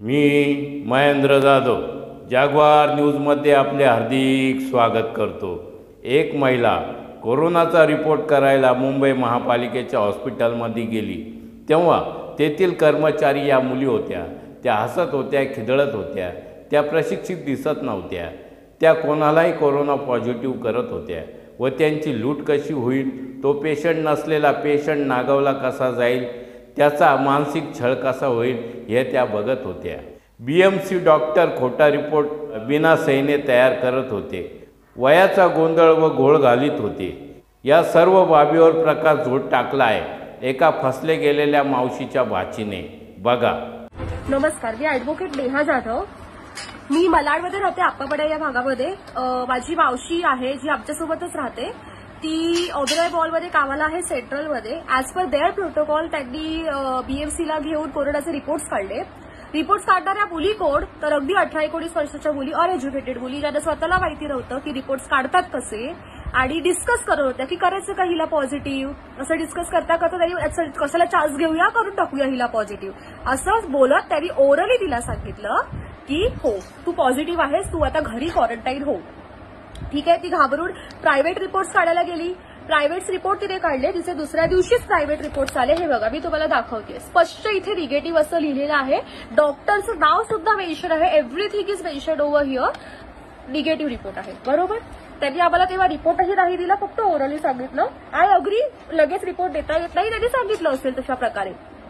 मी महेंद्र जाधव जागवार न्यूजमध्ये आपले हार्दिक स्वागत करतो। एक महिला कोरोनाचा रिपोर्ट करायला मुंबई महापालिकेच्या हॉस्पिटलमध्ये गेली तेव्हा तेथील कर्मचारी या मुली होत्या। त्या हसत होत्या, खिदळत होत्या, त्या प्रशिक्षित दिसत नव्हत्या, त्या कोणालाही कोरोना पॉझिटिव्ह करत होत्या व त्यांची लूट कशी होईल, तो पेशंट नसलेला पेशंट नागवला कसा जाईल, त्याचा मानसिक छळ कसा होईल हे त्या बघत होत्या। BMC डॉक्टर खोटा रिपोर्ट बिना सहीने तयार करत होते, वयाचा गोंधळ व घोळ घालीत होते। या सर्व बाबीवर प्रकाश झोत टाकला आहे एका फसले गेलेल्या मावशीच्या भाचीने। बघा। नमस्कार, मी ॲडव्होकेट नेहा जाधव। मी मलाडमध्ये राहते, आप्पापाडा या भागामध्ये। माझी मावशी आहे जी आमच्यासोबतच राहते, ती ओबेरॉय मॉलमध्ये कामाला आहे, सेंट्रलमध्ये। ॲज पर देअर प्रोटोकॉल त्यांनी BMCला घेऊन कोरोनाचे रिपोर्ट्स काढले। रिपोर्ट्स काढणाऱ्या मुली कोण, तर अगदी 18-19 वर्षाच्या मुली, अनएज्युकेटेड मुली, ज्यांना स्वतःला माहिती नव्हतं की रिपोर्ट्स काढतात कसे, आणि डिस्कस करत होत्या की करायचं का हिला पॉझिटिव्ह। असं डिस्कस करता करता त्यांनी कशाला चान्स घेऊया, करून टाकूया हिला पॉझिटिव्ह असं बोलत त्यांनी ओरली तिला सांगितलं की हो तू पॉझिटिव्ह आहेस, तू आता घरी क्वारंटाईन हो। ठीक आहे, ती घाबरून प्रायव्हेट रिपोर्ट्स काढायला गेली। प्रायव्हेट रिपोर्ट तिने काढले, तिचे दुसऱ्या दिवशीच प्रायव्हेट रिपोर्ट्स आले। हे बघा, मी तुम्हाला दाखवते, स्पष्ट इथे निगेटिव्ह असं लिहिलेलं आहे। डॉक्टरचं नाव सुद्धा मेन्शन आहे, everything is mention over here, negative report आहे, बरोबर। त्यांनी आम्हाला तेव्हा रिपोर्टही नाही दिला, फक्त ओरली सांगितलं आय अग्री, लगेच रिपोर्ट देता येत नाही, त्यांनी सांगितलं असेल तशा प्रकारे।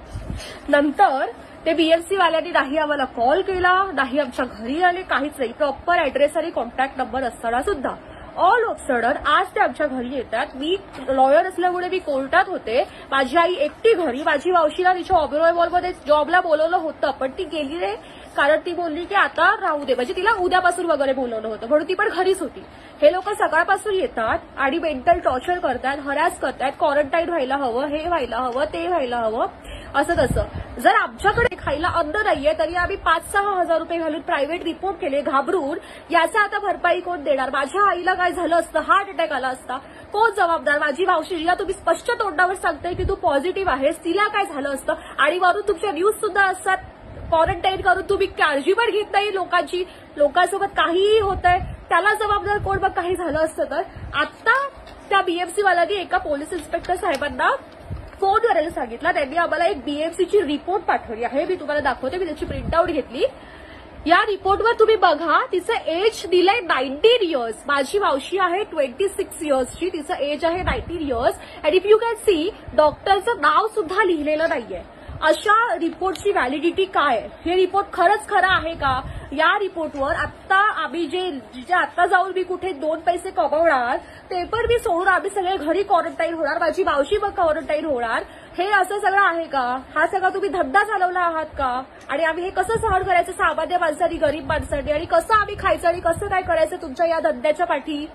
नंतर ते BMC वाल्यांनी नाही आम्हाला कॉल केला, नाही आमच्या घरी आले, काहीच नाही, प्रॉपर ऍड्रेस आणि कॉन्टॅक्ट नंबर असताना सुद्धा ऑल ऑफ सडन आज ते आमच्या घरी येतात। मी लॉयर असल्यामुळे मी कोर्टात होते, माझी आई एकटी घरी, माझी मावशीला तिच्या ओबेरॉय मॉलमध्ये जॉबला बोलवलं होतं पण ती गेली नाही, कारण ती बोलली की आता राहू दे, म्हणजे तिला उद्यापासून वगैरे बोलवलं होतं, म्हणून ती पण घरीच होती। हे लोक सकाळपासून येतात आणि मेंटल टॉर्चर करतात, हरॅस करतात, क्वारंटाईन व्हायला हवं, हे व्हायला हवं, ते व्हायला हवं, असं तसं। जर आमच्याकडे खायला अन्न नाहीये तरी आम्ही 5-6 हजार रुपये घालून प्रायव्हेट रिपोर्ट केले घाबरून, याचा आता भरपाई कोण देणार? माझ्या आईला काय झालं असतं, हार्ट अटॅक आला असता, कोण जबाबदार? माझी मावशी जिला तुम्ही स्पष्ट तोंडावर सांगताय की तू पॉझिटिव्ह आहेस, तिला काय झालं असतं? आणि वरून तुमच्या न्यूज सुद्धा असतात, क्वारंटाईन करून तुम्ही काळजी पण घेत नाही लोकांची, लोकांसोबत काहीही होतंय त्याला जबाबदार कोण? मग काही झालं असतं तर आता त्या BMC वाल्यांनी एका पोलीस इन्स्पेक्टर साहेबांना फोन करायला सांगितला, त्यांनी आम्हाला एक BMCची रिपोर्ट पाठवली आहे, मी तुम्हाला दाखवते, मी त्याची प्रिंटआउट घेतली। या रिपोर्टवर तुम्ही बघा, तिचं एज दिलंय 19 इयर्स, माझी मावशी आहे 26 इयर्सची, तिचं एज आहे 19 years, and if you can see डॉक्टरचं नाव सुद्धा लिहिलेलं नाहीये। अशा रिपोर्टची व्हॅलिडिटी काय? हे रिपोर्ट खरंच खरं आहे का? या रिपोर्टवर आता आम्ही जे आता जाऊन मी कुठे 2 पैसे कमवणार ते पण मी सोडून आम्ही सगळे घरी क्वारंटाईन होणार, माझी मावशी पण क्वारंटाईन होणार, हे असं सगळं आहे का? हा सगळा तुम्ही धंदा चालवला आहात का? आणि आम्ही हे कसं सहन करायचं सामान्य माणसांनी, गरीब माणसांनी, आणि कसं आम्ही खायचं आणि कसं काय करायचं तुमच्या या धंद्याच्या पाठी?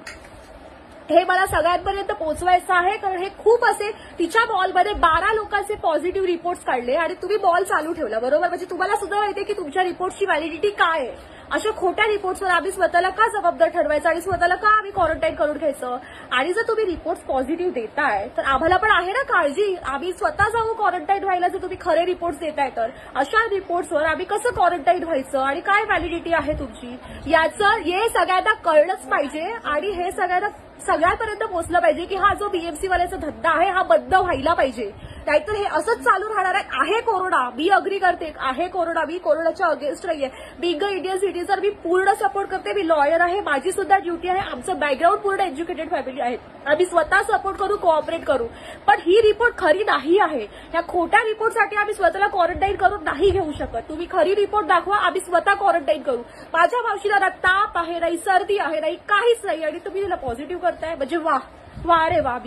हे मला सगळ्यांपर्यंत पोहोचवायचं आहे, कारण हे खूप असे, तिच्या मॉलमध्ये 12 लोकांचे पॉझिटिव्ह रिपोर्ट्स काढले आणि तुम्ही मॉल चालू ठेवला, बरोबर। म्हणजे तुम्हाला सुद्धा माहितीये की तुमच्या रिपोर्टची व्हॅलिडिटी काय आहे। अशा खोट्या रिपोर्ट्सवर आम्ही स्वतःला का जबाबदार ठरवायचं आणि स्वतःला का आम्ही क्वारंटाईन करून घ्यायचं? आणि जर तुम्ही रिपोर्ट्स पॉझिटिव्ह देताय तर आम्हाला पण आहे ना काळजी, आम्ही स्वतः जाऊ क्वारंटाईन व्हायला जर तुम्ही खरे रिपोर्ट्स देताय तर। अशा रिपोर्ट्सवर आम्ही कसं क्वारंटाईन व्हायचं आणि काय व्हॅलिडिटी आहे तुमची, याचं हे सगळ्यांना कळलंच पाहिजे आणि हे सगळ्यांपर्यंत पोहोचलं पाहिजे की हा जो BMC वाल्याचा धंदा आहे हा बंद व्हायला पाहिजे, नाहीतर हे असंच चालू राहणार आहे। कोरोना, मी अग्री करते, आहे कोरोना, मी कोरोनाच्या अगेन्स्ट नाहीये, बिग इंडियन सिटीजन मी पूर्ण सपोर्ट करते, मी लॉयर आहे, माझी सुद्धा ड्युटी आहे, आमचं बॅकग्राऊंड पूर्ण एज्युकेटेड फॅमिली आहे, आम्ही स्वतः सपोर्ट करू, कोऑपरेट करू, पण ही रिपोर्ट खरी नाही आहे। या खोट्या रिपोर्टसाठी आम्ही स्वतःला क्वारंटाईन करून नाही घेऊ शकत, तुम्ही खरी रिपोर्ट दाखवा, आम्ही स्वतः क्वारंटाईन करू। माझ्या मावशीला ना ताप आहे, नाही सर्दी आहे, नाही काहीच नाही, आणि तुम्ही तिला पॉझिटिव्ह करताय, म्हणजे वा वा रे वा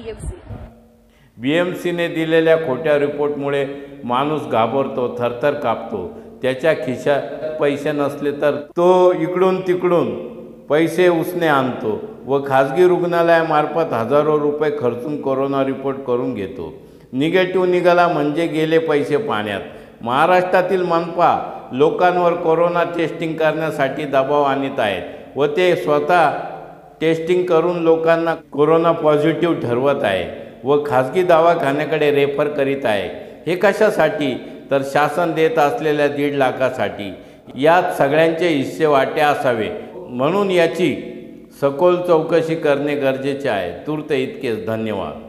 BMCने दिलेल्या खोट्या रिपोर्टमुळे माणूस घाबरतो, थरथर कापतो, त्याच्या खिशात पैसे नसले तर तो इकडून तिकडून पैसे उसने आणतो व खाजगी रुग्णालयामार्फत हजारो रुपये खर्चून कोरोना रिपोर्ट करून घेतो। निगेटिव्ह निघाला म्हणजे गेले पैसे पाण्यात। महाराष्ट्रातील मनपा लोकांवर कोरोना टेस्टिंग करण्यासाठी दबाव आणत आहेत व ते स्वतः टेस्टिंग करून लोकांना कोरोना पॉझिटिव्ह ठरवत आहे व खाजगी दवाखान्याकडे रेफर करीत आहे। हे कशासाठी? तर शासन देत असलेल्या 1.5 लाखासाठी यात सगळ्यांचे हिस्से वाटे असावे, म्हणून याची सखोल चौकशी करणे गरजेचे आहे. तूर्त इतकेच. धन्यवाद.